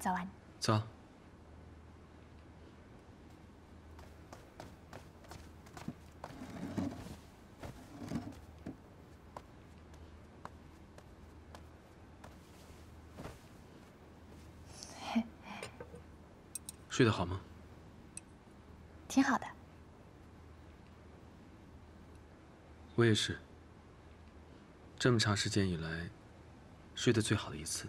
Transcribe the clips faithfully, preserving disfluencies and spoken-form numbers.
早安。 早。睡得好吗？ 挺好的。 我也是。这么长时间以来，睡得最好的一次。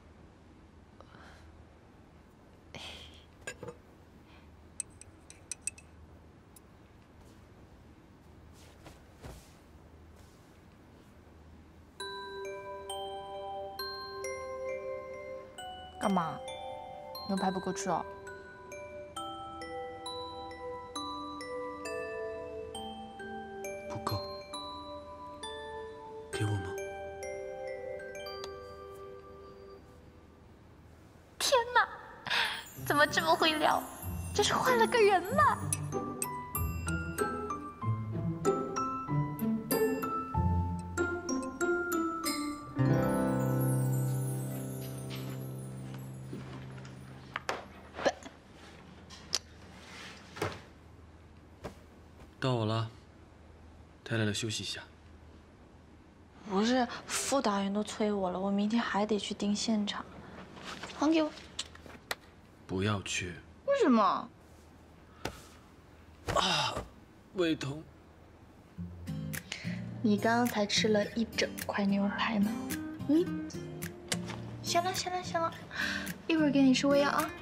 干嘛？牛排不够吃哦？ 不够。给我吗？ 天哪，怎么这么会聊？这是换了个人了。 到我了，太累了，休息一下。 不是，副导演都催我了，我明天还得去盯现场。还给我。 不要去。 为什么？ 啊，胃疼。 你刚刚才吃了一整块牛排呢。嗯。行了行了行了，一会儿给你吃胃药啊。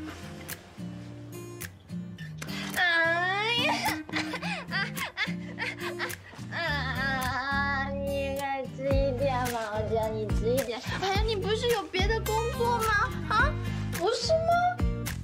哎呀！啊啊啊啊！你该吃一点嘛，我叫你吃一点。哎呀，你不是有别的工作吗？啊，不是吗？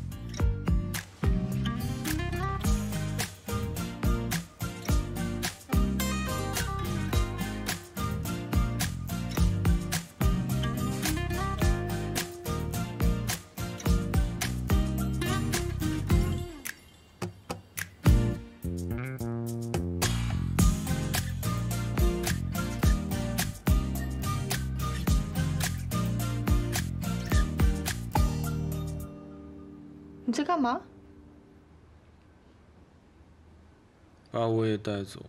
你在干嘛？ 把我也带走。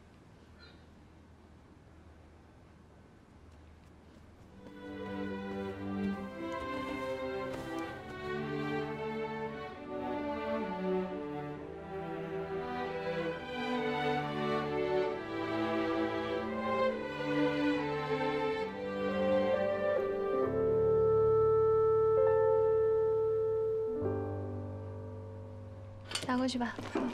拿过去吧。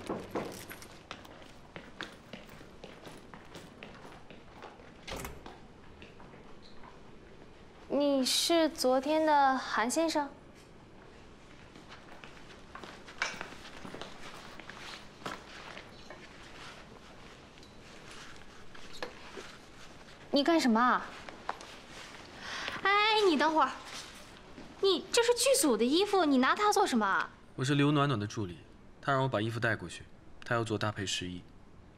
你是昨天的韩先生？你干什么啊？哎，你等会儿，你这是剧组的衣服，你拿它做什么？ 我是刘暖暖的助理，她让我把衣服带过去，她要做搭配试衣。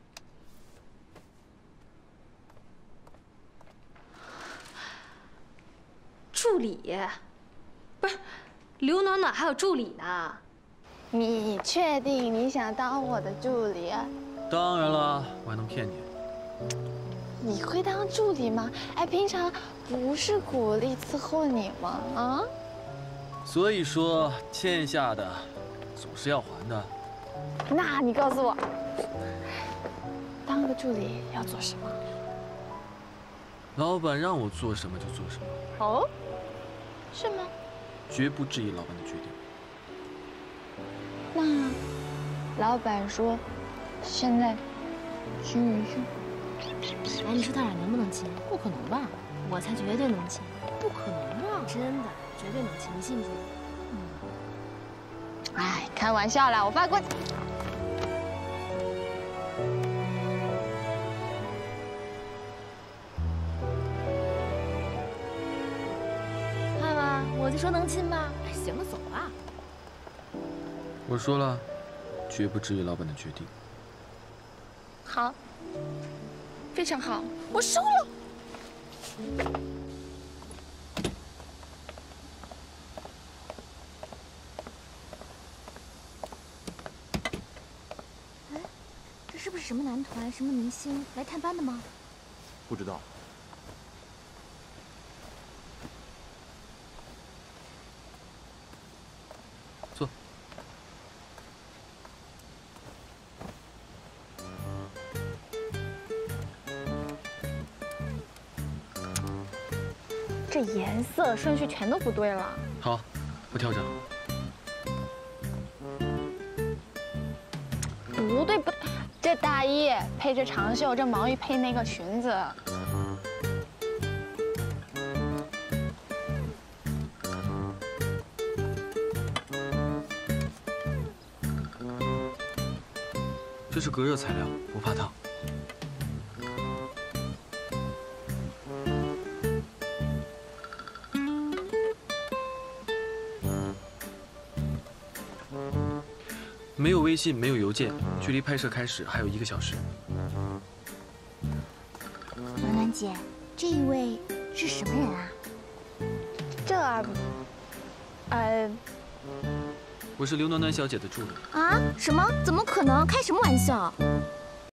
助理？不是，刘暖暖还有助理呢。 你确定你想当我的助理啊？ 当然了，我还能骗你？ 你会当助理吗？哎，平常不是鼓励伺候你吗？啊？ 所以说，欠下的总是要还的。 那你告诉我，当个助理要做什么？ 老板让我做什么就做什么。 哦，是吗？ 绝不质疑老板的决定。 那老板说，现在亲一亲。 哎，你说他俩能不能亲？不可能吧？我才绝对能亲。不可能吧？真的，绝对能亲，你信不信？嗯。 哎，开玩笑啦，我发过去。 看吧，我就说能亲吧。哎，行了，走吧。 我说了，绝不质疑老板的决定。 好，非常好，我收了。 什么男团、什么明星来探班的吗？ 不知道。 坐。 这颜色顺序全都不对了。 好，我调整。 不对不对，这大衣配这长袖，这毛衣配那个裙子。 这是隔热材料，不怕烫。没有微信，没有邮件，距离拍摄开始还有一个小时。 暖暖姐，这一位是什么人啊？ 这，呃， 我是刘暖暖小姐的助理。 啊？什么？怎么可能？开什么玩笑？